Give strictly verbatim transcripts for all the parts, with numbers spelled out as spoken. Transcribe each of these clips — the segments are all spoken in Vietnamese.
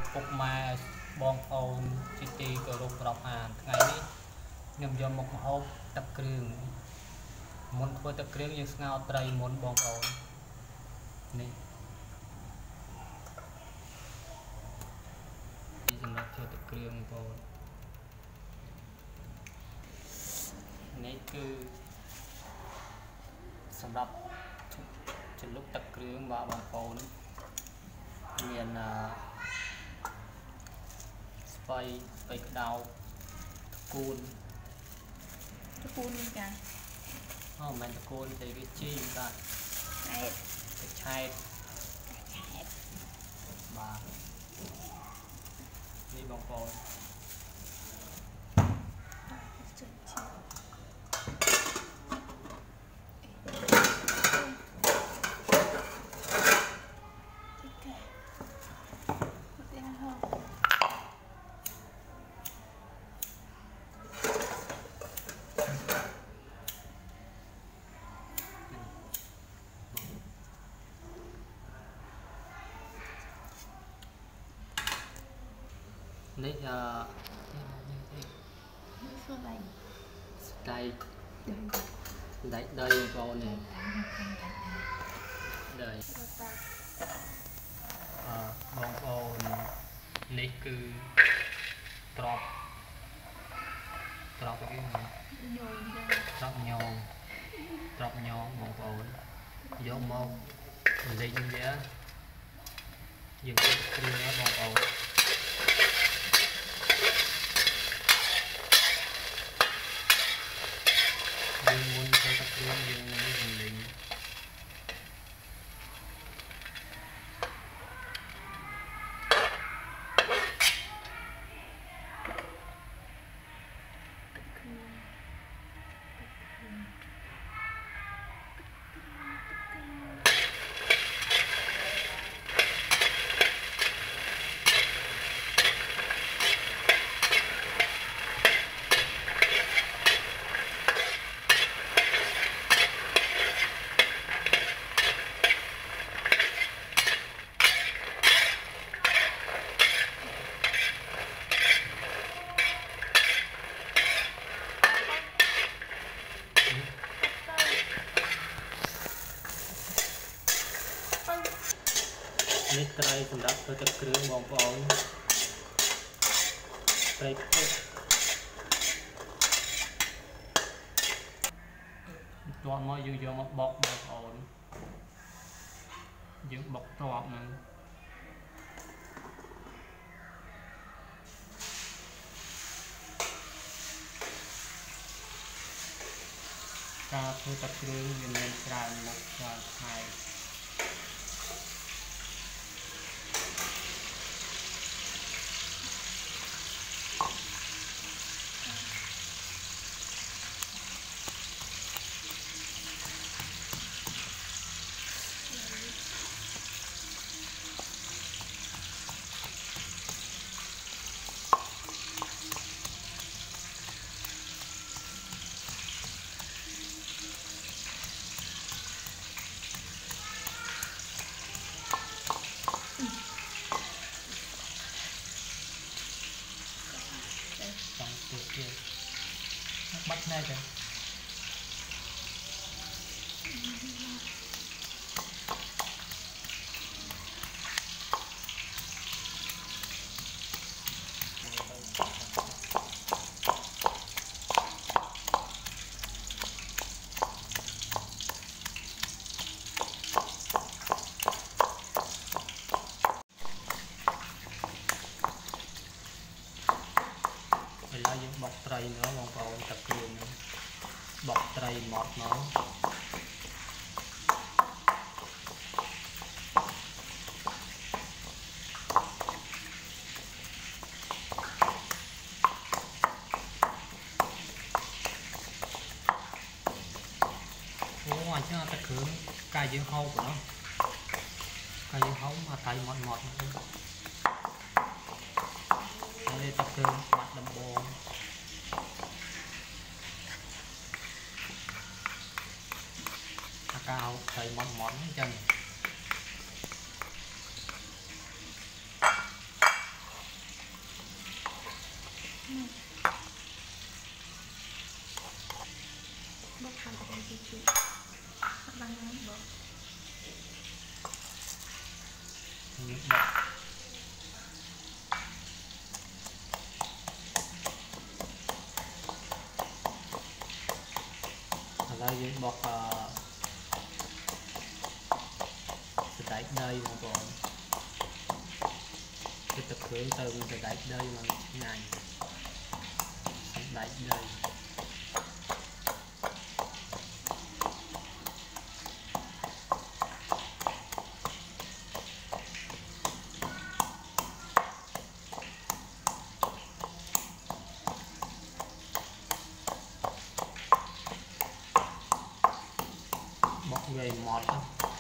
phục mà bong ôn chi ti của rục rọc à ngày đi nhầm do một hộp tập trường muốn thôi tập trường như ngao tây muốn bong ôn này đi dừng lại cho tập trường bong này cứ sầm đập trên lúc tập trường và bong ôn miền bay bay đào côn côn cả oh mình côn thì cái chi ta cái chai và đi bong bóng đấy là đây đây đây con này đây bong bóng này cứ drop drop cái gì drop nhau drop nhau bong bóng vô màu lên vậy dừng cái kia bong bóng dương muốn cho tập trung dương muốn línhនេះត្រីសម្រាប់ធ្វើទឹកគ្រឿងបងប្អូនត្រីពុកតោះមកយើងយកមកបុកបងប្អូនយើងបុកតបហ្នឹងការធ្វើទឹកគ្រឿងវាមានច្រើនមុខច្រើនផ្នែកbắt này kìa là những bọc tray nữa bọn cậu tập trung bọc tray mọt nó ủa ngoài chứ ta cứ cài dương hâu của nó cài dương hâu mà tay mọt mọt đây tập trung mặt đầm bò cao thầy món món chân phải đây chị chị các bạn nói bỏ đâyយើងបោះសណ្តែកដីបងប្អូនគឺទឹកគ្រឿងទៅមានសណ្តែកដីមកឆ្ងាញ់សណ្តែកដីបោះវាយម៉ត់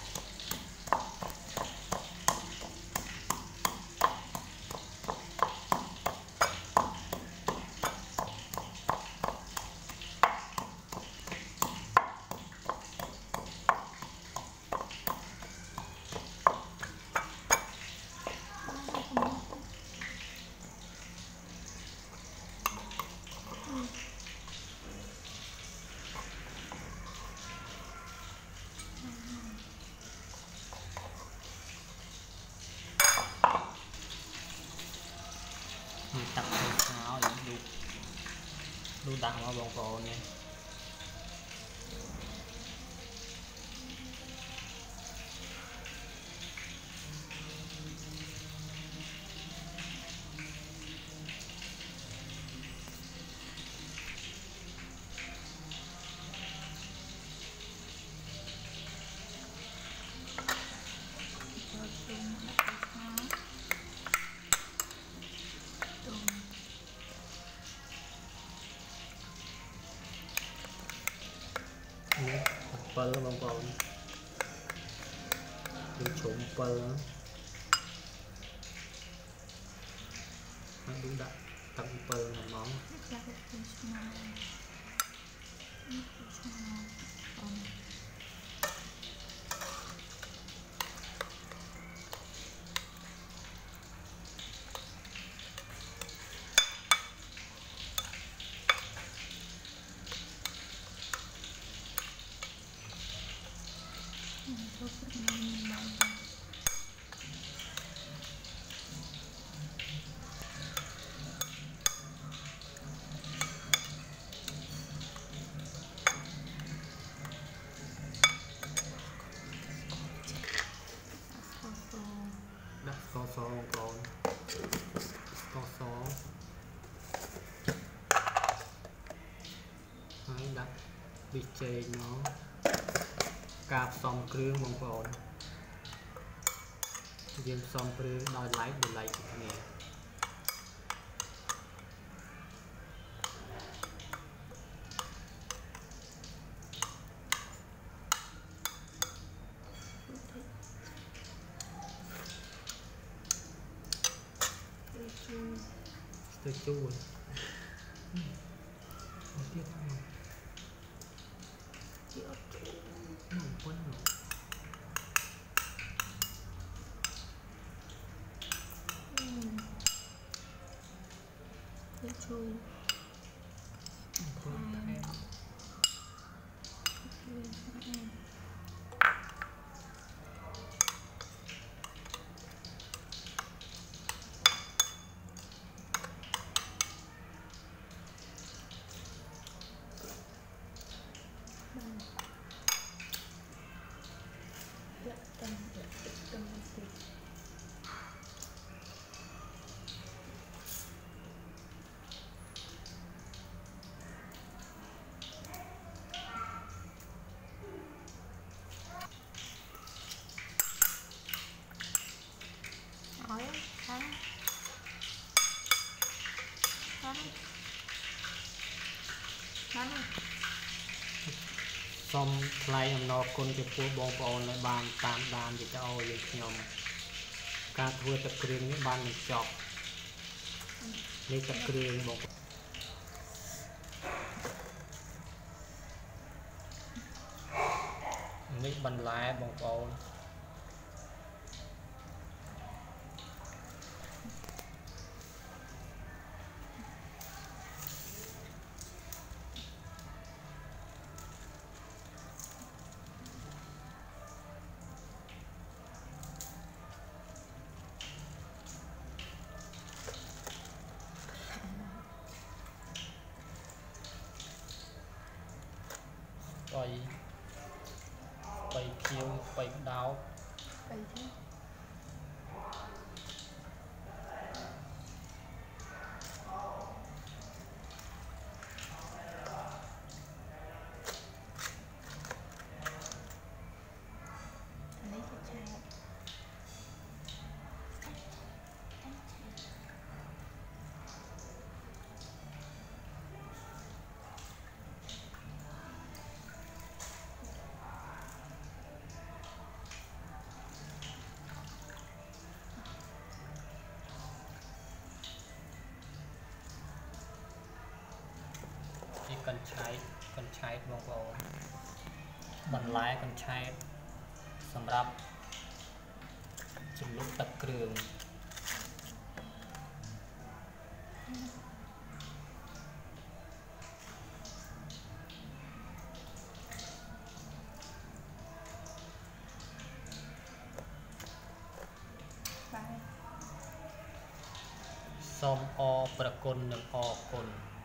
ตักใส่เท้าดูดูดังมาบองโกเนี่ย Pel bông bông đi trộm pel nó đúng đặt tặng pel là món đặt xo xo con xo xo hãy đặt bị chê nó cạp xong krương bông bồn viên xong krương đòi lái để lấy nè tôi chui tiếp không không quên rồi tôi chui xong lại ông nó con cái phố bong bóng lại bàn tạm đàn thì cho ôi được nhom ca thua tập kêu những bàn mình chọc lấy tập kêu bong lấy bàn lái bong bóng យស្បៃខៀវស្បៃក្តោបស្បៃខៀវនេះជាឆាជាកញ្ឆែតកញ្ឆែតបងប្អូនបន្លែកញ្ឆែតសម្រាប់ជំនួសទឹកគ្រឿងបាយសូមអរប្រគុណនិងអរគុណ